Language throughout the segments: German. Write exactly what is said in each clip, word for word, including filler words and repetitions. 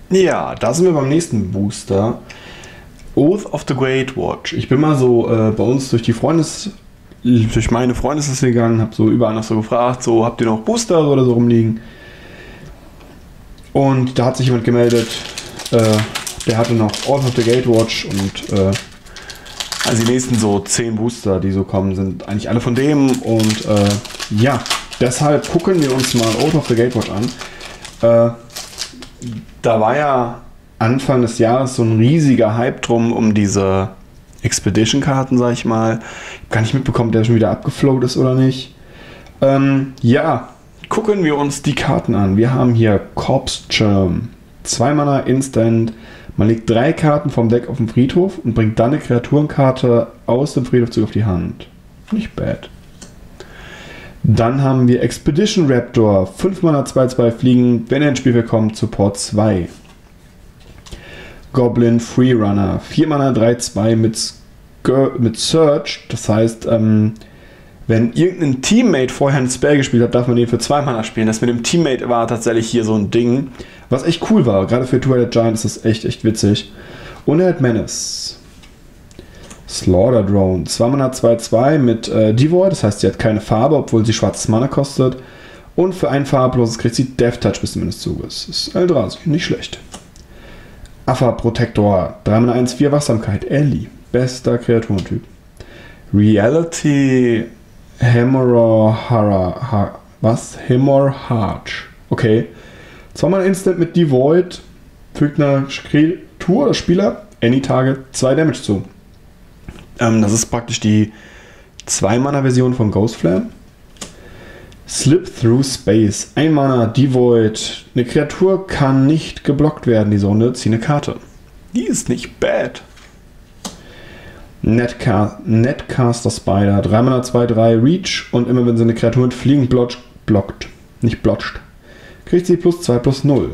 Ja, da sind wir beim nächsten Booster. Oath of the Gatewatch. Ich bin mal so äh, bei uns durch die Freundes... durch meine Freundesliste gegangen, habe so überall noch so gefragt, so, habt ihr noch Booster oder so rumliegen? Und da hat sich jemand gemeldet, äh, der hatte noch Oath of the Gatewatch und äh, also die nächsten so zehn Booster, die so kommen, sind eigentlich alle von dem und äh, ja, deshalb gucken wir uns mal Oath of the Gatewatch an. Äh, da war ja Anfang des Jahres so ein riesiger Hype drum um diese Expedition-Karten, sag ich mal. Ich habe gar nicht mitbekommen, der schon wieder abgefloat ist oder nicht. Ähm, ja, gucken wir uns die Karten an. Wir haben hier Corpse Germ. zwei Mana Instant. Man legt drei Karten vom Deck auf den Friedhof und bringt dann eine Kreaturenkarte aus dem Friedhof zurück auf die Hand. Nicht bad. Dann haben wir Expedition Raptor. fünf Mana zwei zwei Fliegen. Wenn er ins Spiel kommt, Support zwei. Goblin Freerunner. vier Mana drei zwei mit, mit Search. Das heißt, ähm, wenn irgendein Teammate vorher einen Spell gespielt hat, darf man den für zwei Mana spielen. Das mit dem Teammate war tatsächlich hier so ein Ding, was echt cool war. Gerade für Two-Headed Giant ist das echt, echt witzig. Und er hat Menace. Slaughter Drone. zwei Mana zwei zwei mit äh, Devoid. Das heißt, sie hat keine Farbe, obwohl sie schwarzes Mana kostet. Und für ein farbloses kriegt sie Death Touch bis zum Ende des Zuges. Das ist Eldrazi. Nicht schlecht. Affa Protector. drei Mana eins vier Wachsamkeit. Ellie. Bester Kreaturentyp. Reality Hammerer ha, was? Hammerharge. Okay. zwei Mana Instant mit Devoid. Fügt einer Kreatur oder Spieler any Target zwei Damage zu. Ähm, das ist praktisch die zwei Mana Version von Ghost Flame. Slip Through Space. ein Mana Devoid. Eine Kreatur kann nicht geblockt werden, diese Runde. Zieh eine Karte. Die ist nicht bad. Netca Netcaster Spider. drei Mana zwei drei Reach. Und immer wenn sie eine Kreatur mit Fliegen blockt, blockt. Nicht blotcht. Kriegt sie plus zwei plus null.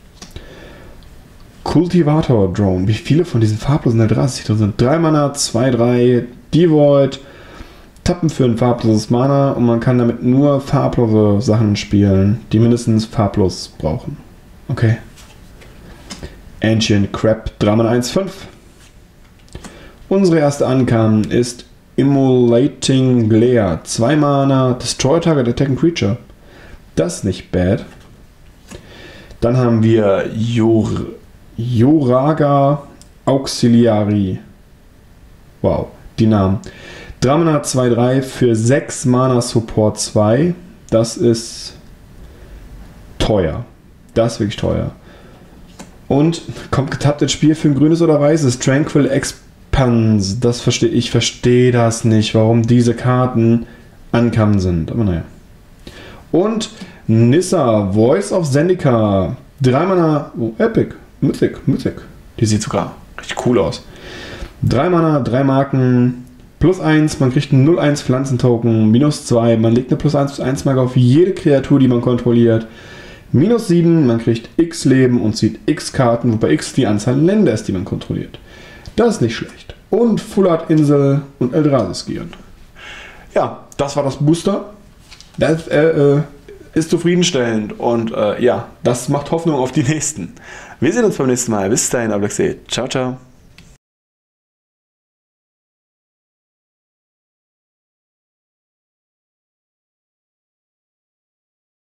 Cultivator Drone. Wie viele von diesen farblosen Eldrazi drin sind? drei Mana zwei drei Devoid. Tappen für ein farbloses Mana und man kann damit nur farblose Sachen spielen, die mindestens farblos brauchen. Okay. Ancient Crab, drei Mana eins fünf. Unsere erste Ankam ist Immolating Glare, zwei Mana, Destroy Target Attacking Creature. Das ist nicht bad. Dann haben wir Jor Joraga Auxiliary. Wow, die Namen. drei Mana zwei drei für sechs Mana Support zwei. Das ist teuer. Das ist wirklich teuer. Und kommt getappt ins Spiel für ein grünes oder weißes. Tranquil Expanse. Das verstehe ich. verstehe das nicht, warum diese Karten ankamen sind. Aber naja. Und Nissa, Voice of Zendika. drei Mana. Oh, Epic. Mythic. Mythic. Die sieht sogar richtig cool aus. drei Mana, drei Marken. Plus eins, man kriegt einen null eins Pflanzentoken, minus zwei, man legt eine plus eins plus eins Marke auf jede Kreatur, die man kontrolliert. Minus sieben, man kriegt x Leben und zieht x Karten, wobei x die Anzahl Länder ist, die man kontrolliert. Das ist nicht schlecht. Und Full Art Insel und Eldrazi Skieren. Ja, das war das Booster. Das äh, äh, ist zufriedenstellend und äh, ja, das macht Hoffnung auf die nächsten. Wir sehen uns beim nächsten Mal. Bis dahin, Ablexe. Ciao, ciao.